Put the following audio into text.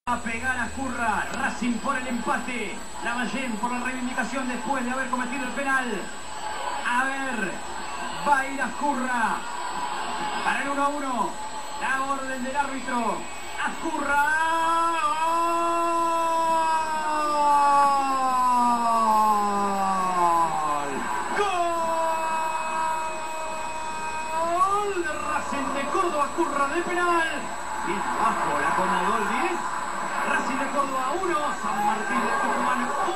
A pegar a Curra, Racing por el empate, Lavallén por la reivindicación después de haber cometido el penal. A ver, va a ir a Curra para el 1-1, la orden del árbitro. A Curra, gol de Racing de Córdoba, Curra de penal. Bien abajo la Conadol 10. Racing de Córdoba 1, San Martín de Tucumán 1.